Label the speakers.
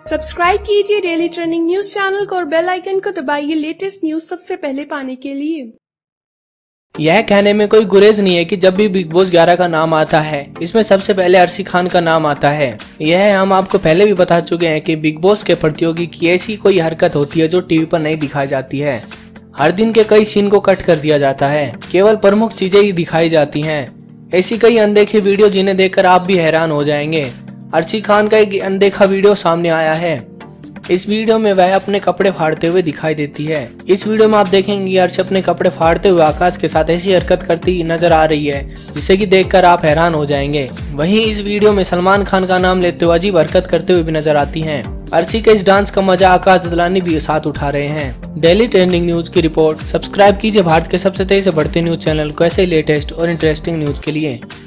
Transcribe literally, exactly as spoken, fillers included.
Speaker 1: Subscribe कीजिए daily trending news channel को और बेल आइकन को दबाइए लेटेस्ट न्यूज सबसे पहले पाने के लिए।
Speaker 2: यह कहने में कोई गुरेज नहीं है कि जब भी बिग बॉस ग्यारह का नाम आता है इसमें सबसे पहले अर्शी खान का नाम आता है। यह हम आपको पहले भी बता चुके हैं कि बिग बॉस के प्रतियोगी की ऐसी कोई हरकत होती है जो टीवी पर नहीं दिखाई जाती है। हर दिन के कई सीन को कट कर दिया जाता है, केवल प्रमुख चीजें ही दिखाई जाती हैं। ऐसी कई अनदेखी वीडियो जिन्हें देखकर आप भी हैरान हो जाएंगे। अर्शी खान का एक अनदेखा वीडियो सामने आया है। इस वीडियो में वह अपने कपड़े फाड़ते हुए दिखाई देती है। इस वीडियो में आप देखेंगे कि अर्शी अपने कपड़े फाड़ते हुए आकाश के साथ ऐसी हरकत करती नजर आ रही है जिसे कि देखकर आप हैरान हो जाएंगे। वहीं इस वीडियो में सलमान खान का नाम लेते हुए अजीब हरकत करते हुए भी नजर आती हैं। अर्शी के इस डांस का मजा आकाश ददलानी भी साथ उठा रहे हैं। डेली ट्रेंडिंग न्यूज की रिपोर्ट। सब्सक्राइब कीजिए भारत के सबसे तेजी से बढ़ते न्यूज चैनल को ऐसे लेटेस्ट और इंटरेस्टिंग न्यूज के लिए।